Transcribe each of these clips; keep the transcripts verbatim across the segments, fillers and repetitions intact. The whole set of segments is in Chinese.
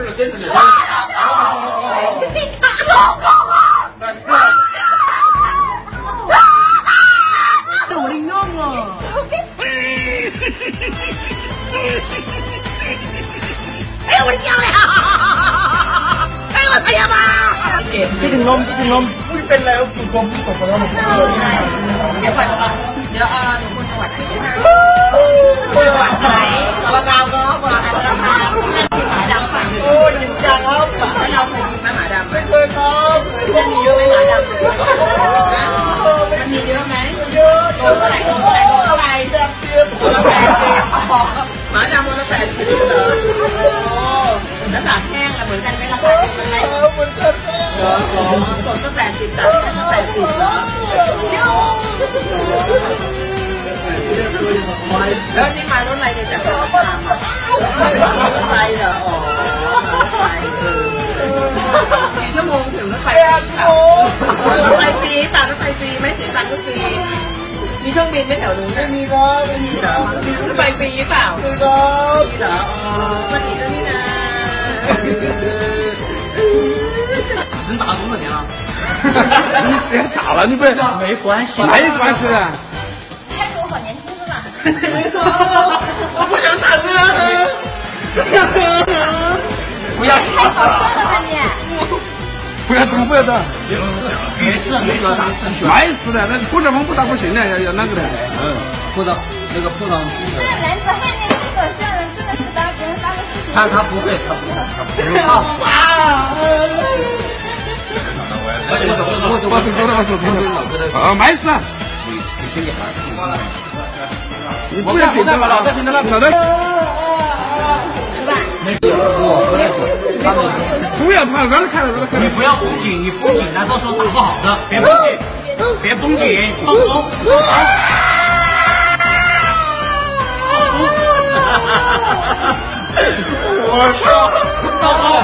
了先生的。 你打老公啊！ 我领养了。 哎呀，我的娘嘞！哎呀，我哎呀妈！ 这个弄这个弄不เป็นแล้วกูก็ไม่ตกแล้วมันเดี๋ยวก่อนเดี๋ยวอ่าหนูคนจังหวัดไหนจังหวัดไหนละกาวก็ว่าราคาหมาดำฝั่งโอ้ยจริงจังครับแล้วเราเคยมีไหมหมาดำไม่เคยครับจะมีเยอะไหมหมาดำมันมีเยอะไหมเยอะโลเท่าไหร่โลเท่าไหร่โลเท่าไหร่แปดสิบโลละแปดสิบหมาดำโลละแปดสิบเหรอโอ้แล้วตากแห้งเหมือนกันไหมราคาเหมือนกันเหรอสดก็แปดสิบตากแห้งก็แปดสิบเหรอแล้วนี่มารถอะไรเนี่ยจากรถไฟรถไฟเหรออ๋อรถไฟเออกี่ชั่วโมงถึงรถไฟโอ้รถไฟฟรีต่างรถไฟฟรีไม่เสียตังค์ก็ฟรีมีเครื่องบินไหมแถวนู้นไม่มีครับไม่มีเหรอรถไฟฟรีเปล่าฟรีครับฟรีเหรออ๋อมันดีแล้วนี่นะ你打多少年了？ 你时间大了，你不没关系， 没关系的。 你看着我好年轻是吧？ 我不想打字。 不要太搞笑了吧你！ 不要动，不要动。 没事没事没事的，那破阵风不打不行的，要要那个的。 嗯，破到那个破到。 这男子汉那个脱口秀人真的是把别人当个事情。 他他不会，他不会，他不会唱。我走我走我走了我走走走。 啊，没事。 你你听见了？ 你不要紧张了，不要紧张了，老的。 是吧？ 没事，我回来走。他们不要怕，让他看了，让他看了。 你不要绷紧，你绷紧了，到时候打不好的。别绷紧，别绷紧，放松。 我操！ 放松。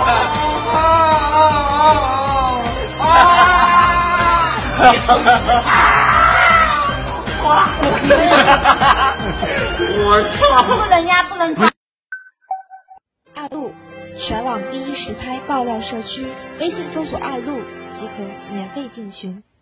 我操！ 不能压，不能抓。 爱路，全网第一实拍爆料社区，微信搜索爱路即可免费进群。